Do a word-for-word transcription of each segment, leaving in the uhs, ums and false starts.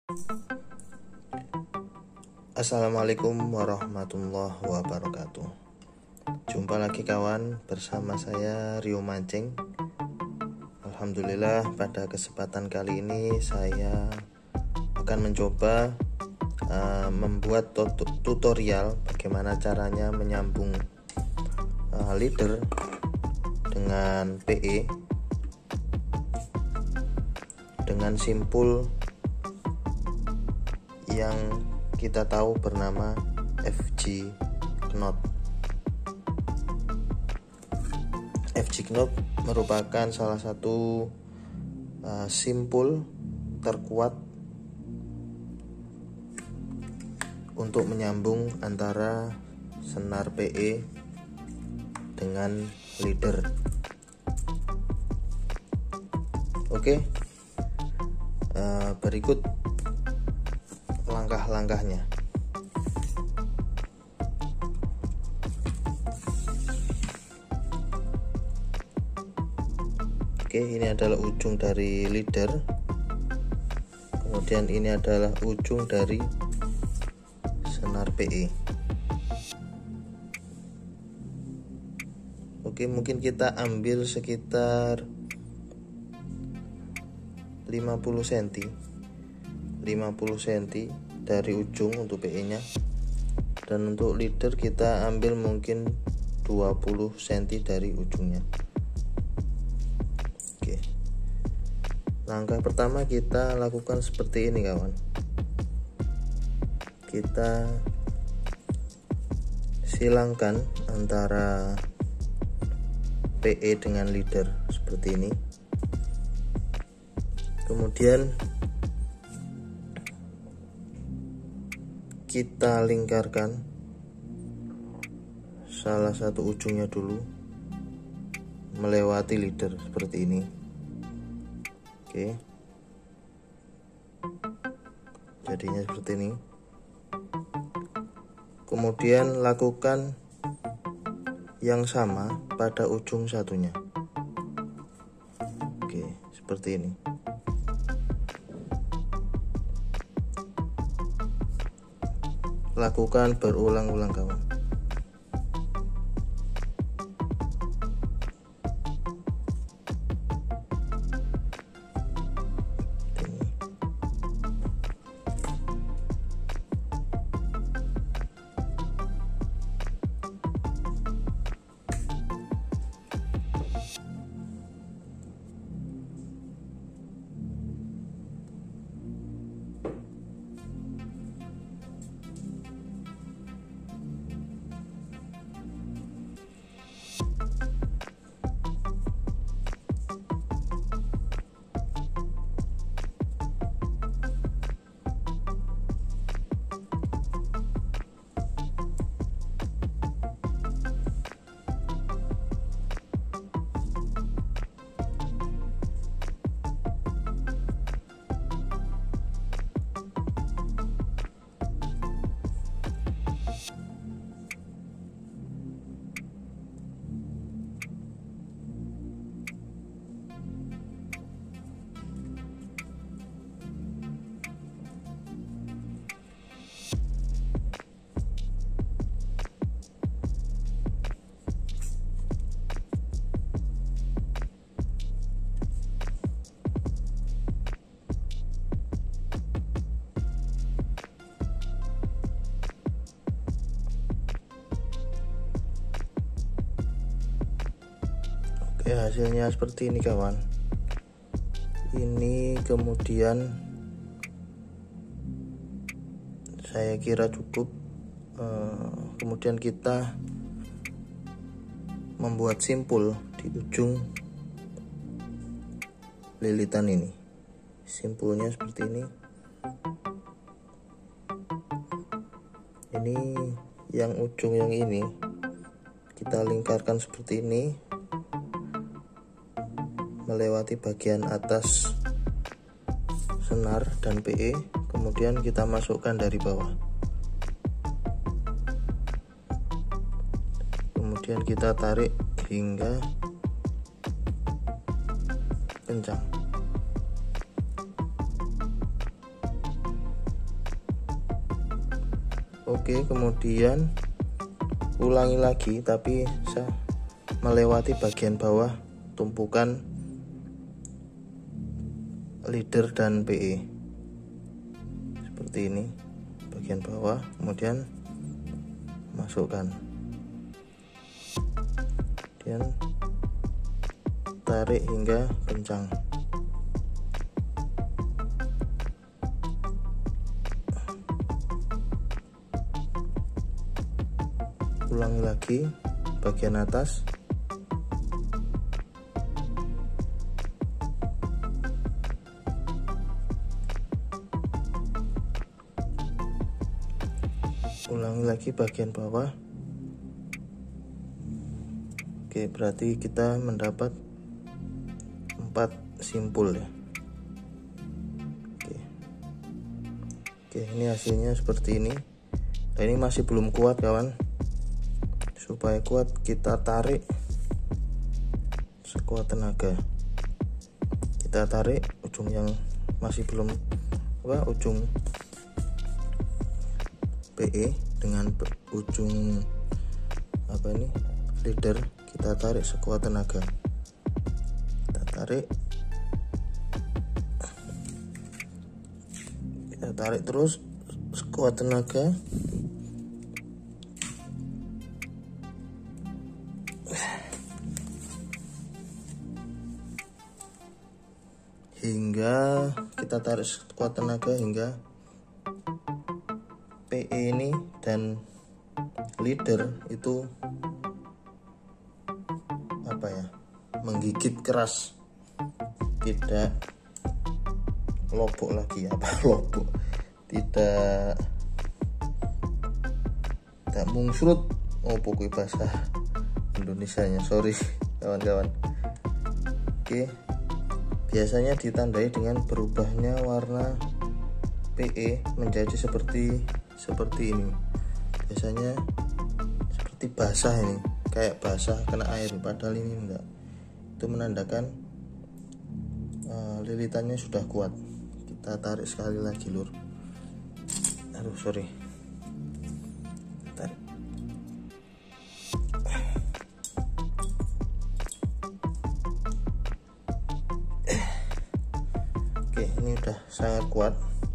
Assalamualaikum warahmatullahi wabarakatuh. Jumpa lagi kawan, bersama saya Rio Mancing. Alhamdulillah, pada kesempatan kali ini saya akan mencoba uh, membuat tutorial bagaimana caranya menyambung uh, leader dengan P E dengan simpul yang kita tahu bernama F G knot. F G knot merupakan salah satu uh, simpul terkuat untuk menyambung antara senar P E dengan leader. Oke, uh, berikut langkah-langkahnya. Oke, ini adalah ujung dari leader, kemudian ini adalah ujung dari senar P E. Oke, mungkin kita ambil sekitar lima puluh sentimeter lima puluh sentimeter dari ujung untuk P E nya, dan untuk leader kita ambil mungkin dua puluh sentimeter dari ujungnya. Oke, langkah pertama kita lakukan seperti ini kawan. Kita silangkan antara P E dengan leader seperti ini, kemudian kita lingkarkan salah satu ujungnya dulu melewati leader seperti ini. Oke, jadinya seperti ini. Kemudian lakukan yang sama pada ujung satunya. Oke, seperti ini. Lakukan berulang-ulang kawan. Oke, hasilnya seperti ini kawan. Ini kemudian saya kira cukup. uh, Kemudian kita membuat simpul di ujung lilitan ini. Simpulnya seperti ini. Ini yang ujung yang ini kita lingkarkan seperti ini melewati bagian atas senar dan P E, kemudian kita masukkan dari bawah, kemudian kita tarik hingga kencang. Oke, kemudian ulangi lagi tapi saya melewati bagian bawah tumpukan leader dan P E seperti ini, bagian bawah, kemudian masukkan, kemudian tarik hingga kencang. Ulangi lagi bagian atas, ulangi lagi bagian bawah. Oke, berarti kita mendapat empat simpul ya. Oke. Oke, ini hasilnya seperti ini. Nah, ini masih belum kuat kawan. Supaya kuat kita tarik sekuat tenaga. Kita tarik ujung yang masih belum apa ujung P E dengan ujung apa ini leader, kita tarik sekuat tenaga. Kita tarik, kita tarik terus sekuat tenaga. Hingga kita tarik sekuat tenaga hingga P E ini dan leader itu apa ya, menggigit keras, tidak lobok lagi, apa lobok, tidak tidak mungsrut. Oh, pokoknya bahasa Indonesianya, sorry kawan-kawan. Oke, biasanya ditandai dengan berubahnya warna P E menjadi seperti seperti ini. Biasanya seperti basah, ini kayak basah kena air, padahal ini enggak. Itu menandakan uh, lilitannya sudah kuat. Kita tarik sekali lagi lur. Aduh sorry, tarik. Oke, ini udah sangat kuat.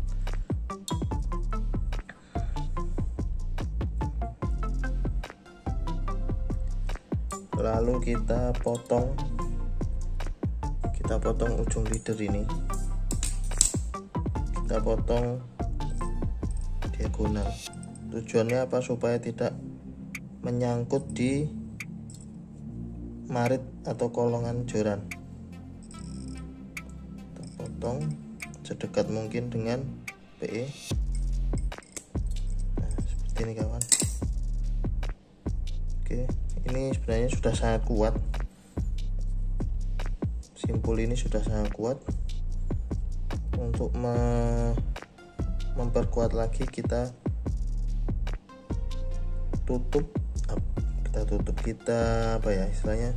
Lalu kita potong, kita potong ujung leader ini, kita potong diagonal. Tujuannya apa? Supaya tidak menyangkut di marit atau kolongan joran. Kita potong sedekat mungkin dengan P E. Nah, seperti ini kawan. Oke, ini sebenarnya sudah sangat kuat. Simpul ini sudah sangat kuat. Untuk me memperkuat lagi, kita tutup, kita tutup kita apa ya istilahnya,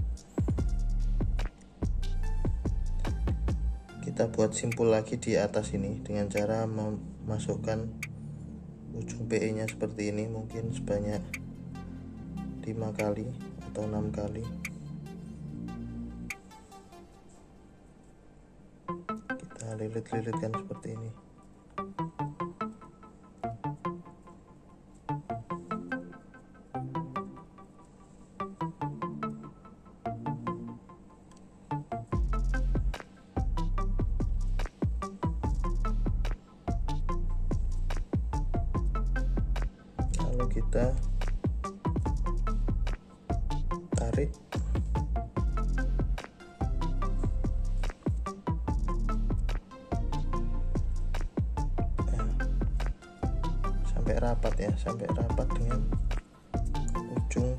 kita buat simpul lagi di atas ini dengan cara memasukkan ujung P E nya seperti ini, mungkin sebanyak lima kali atau enam kali. Kita lilit-lilitkan seperti ini. Lalu kita tarik nah, sampai rapat ya, sampai rapat dengan ujung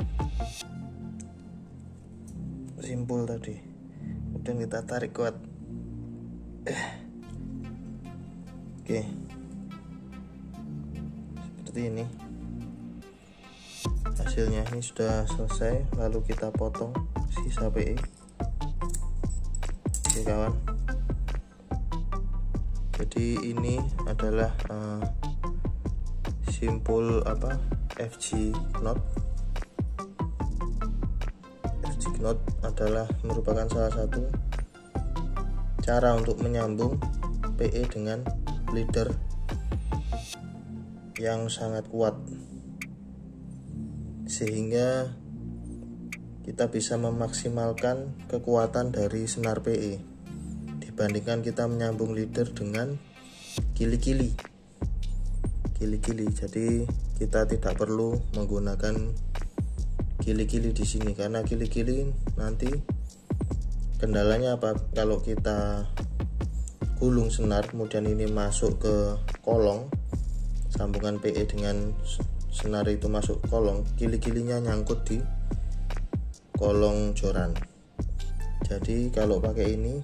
simpul tadi. Kemudian kita tarik kuat. Oke, seperti ini hasilnya. Ini sudah selesai, lalu kita potong sisa P E. Oke kawan, jadi ini adalah uh, simpul apa F G knot. F G knot adalah merupakan salah satu cara untuk menyambung P E dengan leader yang sangat kuat, sehingga kita bisa memaksimalkan kekuatan dari senar P E dibandingkan kita menyambung leader dengan kili-kili kili-kili. Jadi kita tidak perlu menggunakan kili-kili di sini, karena kili-kili nanti kendalanya apa, kalau kita gulung senar kemudian ini masuk ke kolong, sambungan P E dengan senar itu masuk kolong, kili-kilinya nyangkut di kolong joran. Jadi kalau pakai ini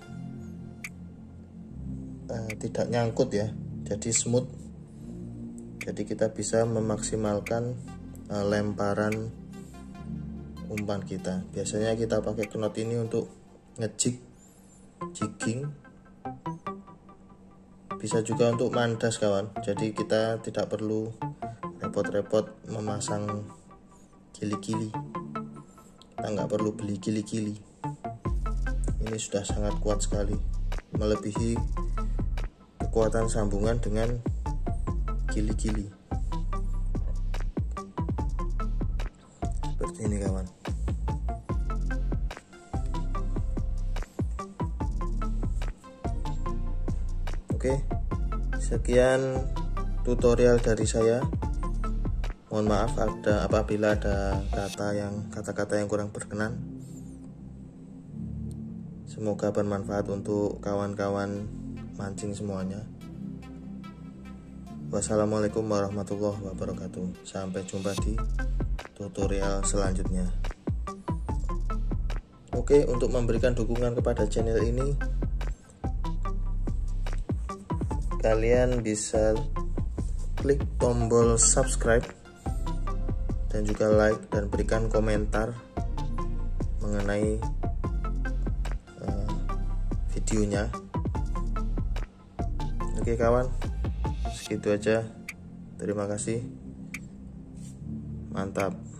eh, tidak nyangkut ya, jadi smooth. Jadi kita bisa memaksimalkan eh, lemparan umpan kita. Biasanya kita pakai knot ini untuk ngejig, jigging, bisa juga untuk mandas kawan. Jadi kita tidak perlu repot-repot memasang kili-kili, kita nggak perlu beli kili-kili. Ini sudah sangat kuat sekali, melebihi kekuatan sambungan dengan kili-kili. Seperti ini kawan. Oke, sekian tutorial dari saya. Mohon maaf ada apabila ada kata yang kata-kata yang kurang berkenan. Semoga bermanfaat untuk kawan-kawan mancing semuanya. Wassalamualaikum warahmatullahi wabarakatuh. Sampai jumpa di tutorial selanjutnya. Oke, untuk memberikan dukungan kepada channel ini, kalian bisa klik tombol subscribe dan juga like, dan berikan komentar mengenai uh, videonya. Oke kawan, segitu aja. Terima kasih. Mantap.